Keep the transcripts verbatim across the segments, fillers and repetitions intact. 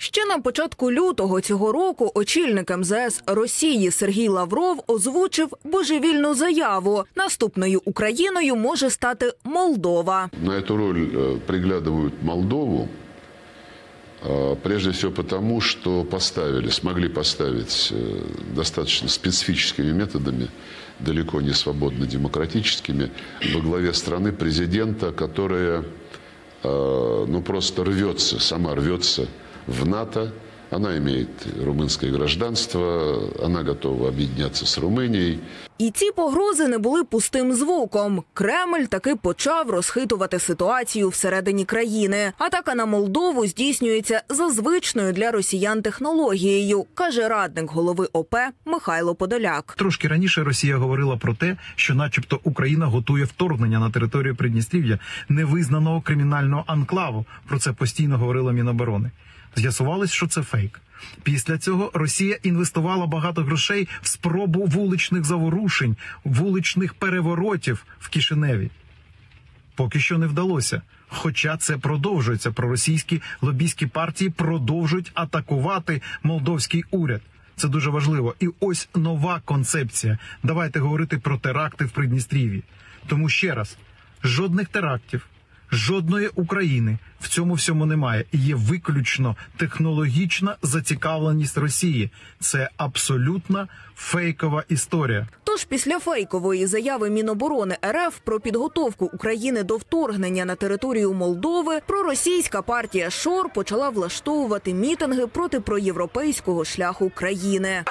Ще на початку лютого цього року очільник ем зе ес Росії Сергій Лавров озвучив божевільну заяву. Наступною Україною може стати Молдова. На цю роль приглядывают Молдову, прежде всего потому, что поставили, смогли поставить достаточно специфическими методами, далеко не свободно-демократическими, во главе страны президента, которая ну, просто рвется, сама рвется в НАТО. Она имеет румынское гражданство, она готова объединяться с Румынией. І ці погрози не були пустим звуком. Кремль таки почав розхитувати ситуацію всередині країни. Атака на Молдову здійснюється за звичною для росіян технологією, каже радник голови о пе Михайло Подоляк. Трошки раніше Росія говорила про те, що начебто Україна готує вторгнення на територію Придністров'я, невизнаного кримінального анклаву. Про це постійно говорила Міноборони. З'ясувалось, що це фейк. Після цього Росія інвестувала багато грошей в спробу вуличних заворушень, вуличних переворотів в Кишиневі. Поки що не вдалося. Хоча це продовжується. Проросійські лобійські партії продовжують атакувати молдовський уряд. Це дуже важливо. І ось нова концепція. Давайте говорити про теракти в Придністров'ї. Тому ще раз, жодних терактів, жодної України в цьому всьому немає. Є виключно технологічна зацікавленість Росії. Це абсолютно фейкова історія. Тож після фейкової заяви Міноборони ер еф про підготовку України до вторгнення на територію Молдови, проросійська партія ШОР почала влаштовувати мітинги проти проєвропейського шляху країни.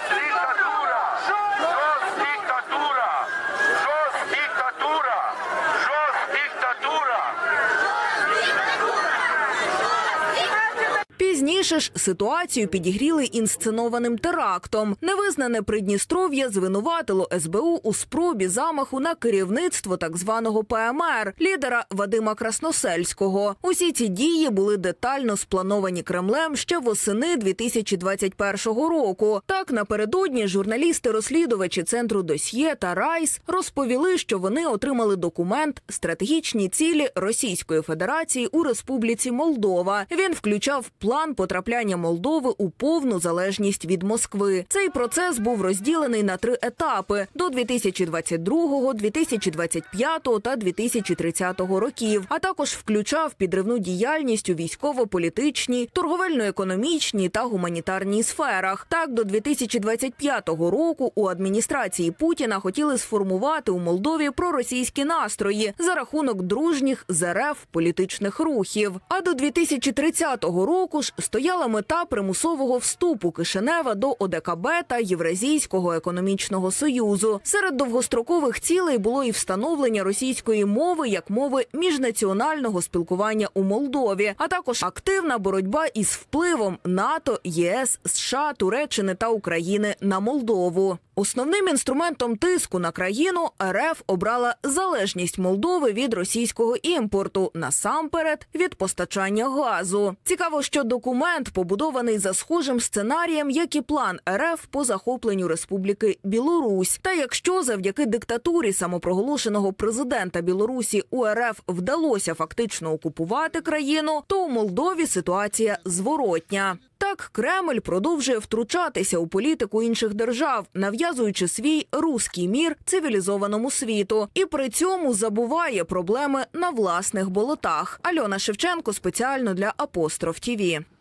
Пізніше ж ситуацію підігріли інсценованим терактом. Невизнане Придністров'я звинуватило ес бе у у спробі замаху на керівництво так званого пе ем ер, лідера Вадима Красносельського. Усі ці дії були детально сплановані Кремлем ще восени дві тисячі двадцять першого року. Так, напередодні журналісти-розслідувачі Центру Досьє та Райс розповіли, що вони отримали документ «Стратегічні цілі Російської Федерації у Республіці Молдова». Він включав план потрапляння Молдови у повну залежність від Москви. Цей процес був розділений на три етапи – до дві тисячі двадцять другого, дві тисячі двадцять п'ятого та дві тисячі тридцятого років, а також включав підривну діяльність у військово-політичній, торговельно-економічній та гуманітарній сферах. Так, до дві тисячі двадцять п'ятого року у адміністрації Путіна хотіли сформувати у Молдові проросійські настрої за рахунок дружніх з ер еф політичних рухів. А до дві тисячі тридцятого року ж стояла мета примусового вступу Кишинева до о де ка бе та Євразійського економічного союзу. Серед довгострокових цілей було і встановлення російської мови як мови міжнаціонального спілкування у Молдові, а також активна боротьба із впливом НАТО, є ес, США, Туреччини та України на Молдову. Основним інструментом тиску на країну ер еф обрала залежність Молдови від російського імпорту, насамперед від постачання газу. Цікаво, що документ побудований за схожим сценарієм, як і план ер еф по захопленню Республіки Білорусь. Та якщо завдяки диктатурі самопроголошеного президента Білорусі у ер еф вдалося фактично окупувати країну, то у Молдові ситуація зворотня. Так, Кремль продовжує втручатися у політику інших держав, нав'язуючи свій руський мір цивілізованому світу. І при цьому забуває проблеми на власних болотах. Альона Шевченко спеціально для Апостроф ті ві.